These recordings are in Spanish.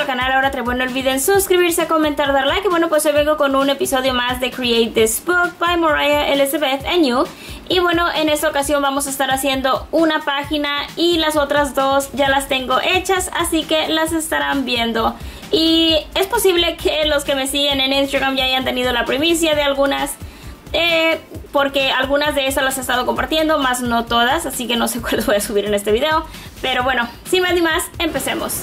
al canal, ahora no olviden suscribirse, comentar, dar like. Y bueno, pues hoy vengo con un episodio más de Create This Book by Mariah Elizabeth and You. Y bueno, en esta ocasión vamos a estar haciendo una página y las otras dos ya las tengo hechas, así que las estarán viendo. Y es posible que los que me siguen en Instagram ya hayan tenido la primicia de algunas, porque algunas de esas las he estado compartiendo, más no todas, así que no sé cuáles voy a subir en este video. Pero bueno, sin más ni más, empecemos.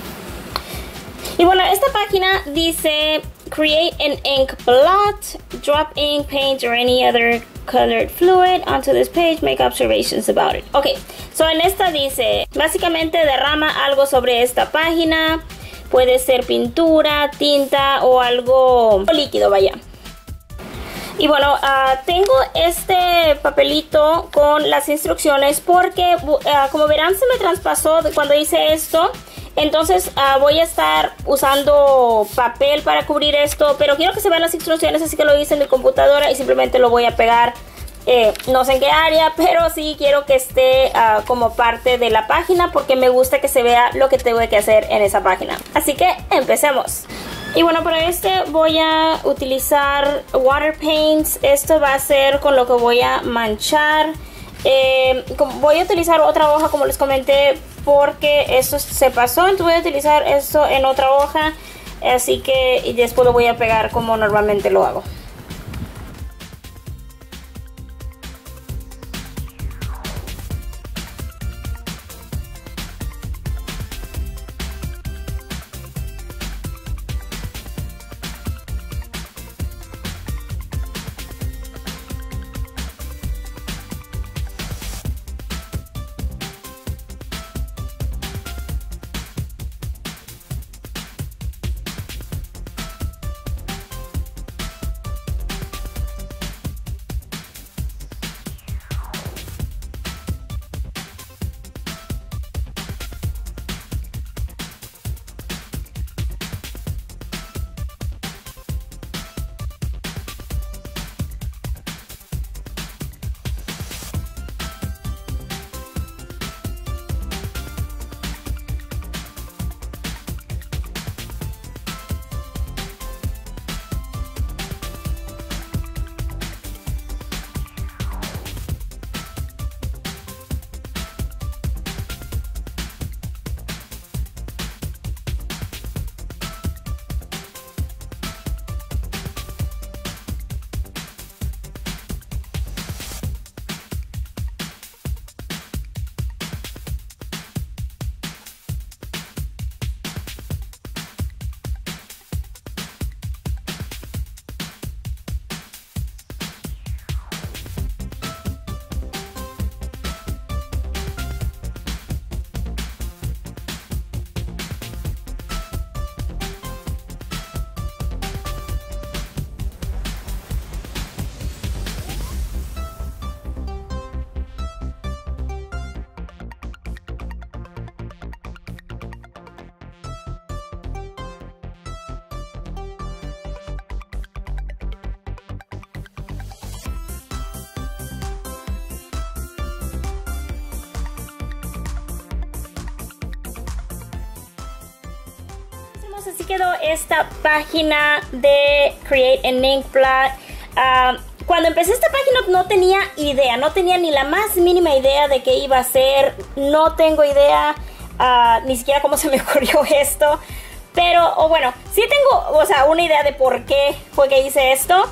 Y bueno, esta página dice create an ink blot, drop ink, paint or any other colored fluid onto this page, make observations about it. Ok, so en esta dice, básicamente derrama algo sobre esta página, puede ser pintura, tinta o algo líquido, vaya. Y bueno, tengo este papelito con las instrucciones porque como verán se me traspasó cuando hice esto. Entonces voy a estar usando papel para cubrir esto, pero quiero que se vean las instrucciones, así que lo hice en mi computadora y simplemente lo voy a pegar, no sé en qué área, pero sí quiero que esté como parte de la página porque me gusta que se vea lo que tengo que hacer en esa página. Así que empecemos. Y bueno, para este voy a utilizar water paints. Esto va a ser con lo que voy a manchar. Voy a utilizar otra hoja como les comenté porque esto se pasó, entonces voy a utilizar esto en otra hoja, así que y después lo voy a pegar como normalmente lo hago. Así quedó esta página de Create an Ink Blot. Cuando empecé esta página no tenía idea, no tenía ni la más mínima idea de qué iba a ser. No tengo idea ni siquiera cómo se me ocurrió esto. Pero, bueno, sí tengo, una idea de por qué fue que hice esto.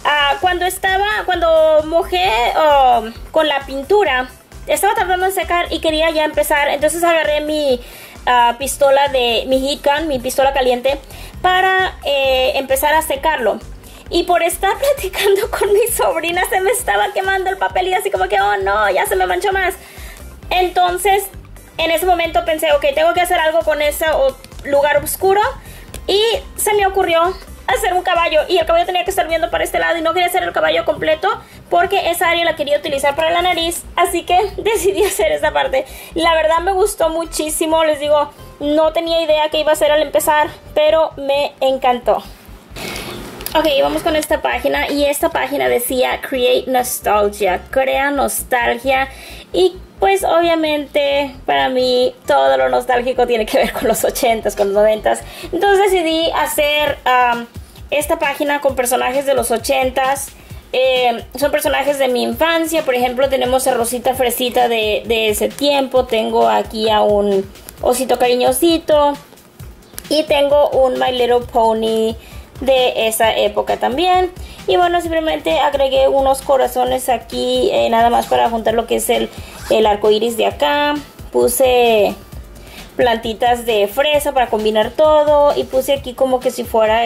Cuando mojé con la pintura, estaba tratando de secar y quería ya empezar. Entonces agarré mi pistola mi heat gun, mi pistola caliente, para empezar a secarlo. Y por estar platicando con mi sobrina se me estaba quemando el papel y así como que, oh no, ya se me manchó más. Entonces en ese momento pensé, ok, tengo que hacer algo con ese lugar oscuro. Y se me ocurrió hacer un caballo, y el caballo tenía que estar viendo para este lado y no quería hacer el caballo completo porque esa área la quería utilizar para la nariz, así que decidí hacer esta parte. La verdad me gustó muchísimo, les digo, no tenía idea qué iba a hacer al empezar, pero me encantó. Ok, vamos con esta página, y esta página decía Create Nostalgia, crea nostalgia. Y pues obviamente para mí todo lo nostálgico tiene que ver con los 80s, con los 90s. Entonces decidí hacer esta página con personajes de los 80s. Son personajes de mi infancia. Por ejemplo, tenemos a Rosita Fresita de ese tiempo. Tengo aquí a un osito cariñosito. Y tengo un My Little Pony de esa época también. Y bueno, simplemente agregué unos corazones aquí, nada más para juntar lo que es el arco iris de acá. Puse plantitas de fresa para combinar todo. Y puse aquí como que si fuera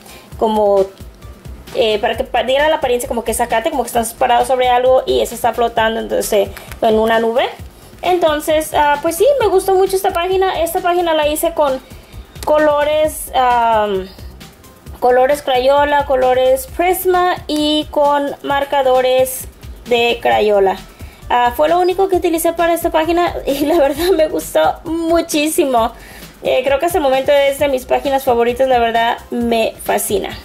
para que diera la apariencia como que es zacate, como que están parados sobre algo y eso está flotando entonces en una nube. Entonces, pues sí, me gustó mucho esta página. Esta página la hice con colores Crayola, colores Prisma y con marcadores de Crayola. Fue lo único que utilicé para esta página y la verdad me gustó muchísimo. Creo que hasta el momento es de mis páginas favoritas, la verdad me fascina.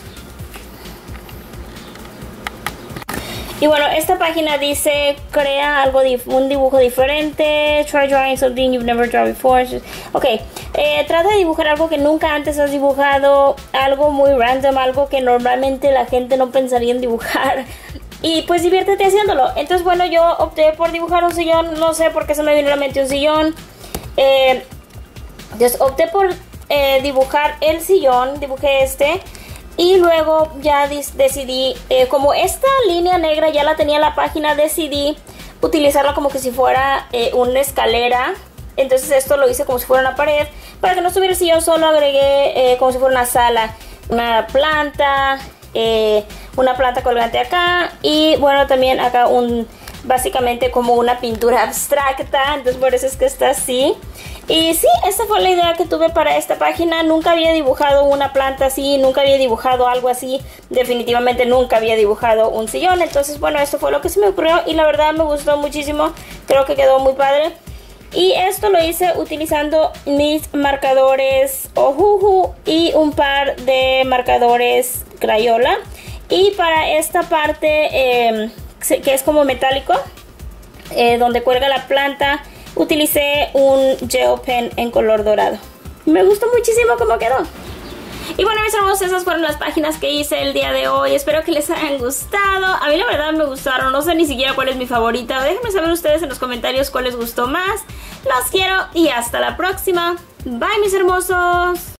Y bueno, esta página dice, crea un dibujo diferente, try drawing something you've never drawn before. Ok, trata de dibujar algo que nunca antes has dibujado, algo muy random, algo que normalmente la gente no pensaría en dibujar. Y pues diviértete haciéndolo. Entonces bueno, yo opté por dibujar un sillón, no sé por qué se me vino a la mente un sillón. Entonces opté por dibujar el sillón, dibujé este. Y luego ya decidí, como esta línea negra ya la tenía en la página, decidí utilizarla como que si fuera una escalera. Entonces esto lo hice como si fuera una pared. Para que no estuviera el sillón solo agregué como si fuera una sala, una planta colgante acá. Y bueno, también acá básicamente como una pintura abstracta. Entonces por eso es que está así. Y sí, esa fue la idea que tuve para esta página. Nunca había dibujado una planta así, nunca había dibujado algo así. Definitivamente nunca había dibujado un sillón. Entonces, bueno, esto fue lo que se me ocurrió y la verdad me gustó muchísimo. Creo que quedó muy padre. Y esto lo hice utilizando mis marcadores Ohuhu y un par de marcadores Crayola. Y para esta parte que es como metálico, donde cuelga la planta, utilicé un gel pen en color dorado. Me gustó muchísimo cómo quedó. Y bueno, mis hermosos, esas fueron las páginas que hice el día de hoy. Espero que les hayan gustado. A mí la verdad me gustaron. No sé ni siquiera cuál es mi favorita. Déjenme saber ustedes en los comentarios cuál les gustó más. Los quiero y hasta la próxima. Bye, mis hermosos.